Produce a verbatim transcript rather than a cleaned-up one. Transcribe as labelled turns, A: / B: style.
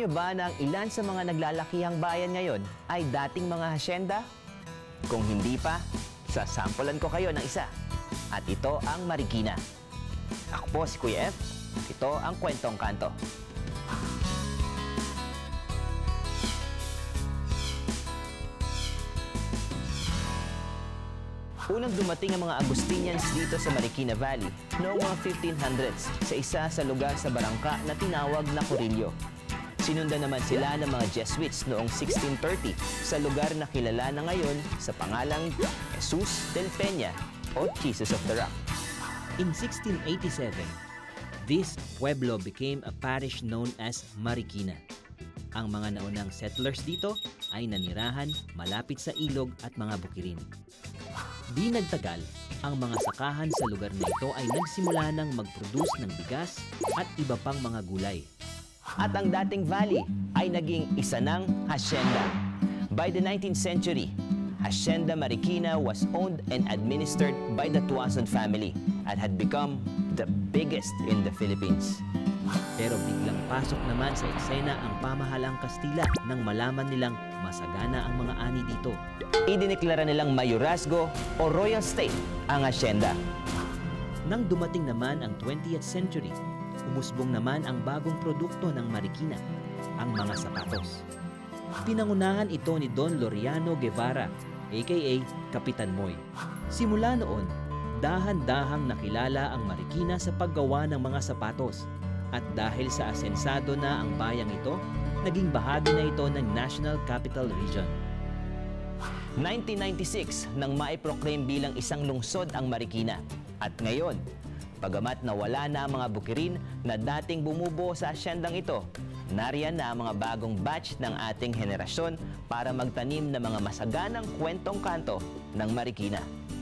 A: Alam nyo ba na ang ilan sa mga naglalakihang bayan ngayon ay dating mga hasyenda? Kung hindi pa, sasampulan ko kayo ng isa. At ito ang Marikina. Ako po si Kuya F. Ito ang Kwentong Kanto. Unang dumating ang mga Agustinians dito sa Marikina Valley noong mga fifteen hundreds sa isa sa lugar sa Barangka na tinawag na Corillo. Sinundan naman sila ng mga Jesuits noong sixteen thirty sa lugar na kilala na ngayon sa pangalang Jesus del Peña o Jesus of the Rock.
B: In sixteen eighty-seven, this pueblo became a parish known as Marikina. Ang mga naunang settlers dito ay nanirahan malapit sa ilog at mga bukirin. Di nagtagal, ang mga sakahan sa lugar na ito ay nagsimula ng mag-produce ng bigas at iba pang mga gulay.
A: At ang dating valley ay naging isa ng hasyenda. By the nineteenth century, Hacienda Marikina was owned and administered by the Tuason family and had become the biggest in the Philippines.
B: Pero biglang pasok naman sa eksena ang pamahalang Kastila nang malaman nilang masagana ang mga ani dito.
A: Idineklara nilang mayorazgo o royal state ang hasyenda.
B: Nang dumating naman ang twentieth century, umusbong naman ang bagong produkto ng Marikina, ang mga sapatos. Pinangunahan ito ni Don Laureano Guevara, aka Kapitan Moy. Simula noon, dahan-dahang nakilala ang Marikina sa paggawa ng mga sapatos. At dahil sa asensado na ang bayang ito, naging bahagi na ito ng National Capital Region.
A: nineteen ninety-six nang maiproclaim bilang isang lungsod ang Marikina. At ngayon, bagamat nawala na ang mga bukirin na dating bumubuo sa asyendang ito, nariyan na ang mga bagong batch ng ating henerasyon para magtanim ng mga masaganang kwentong kanto ng Marikina.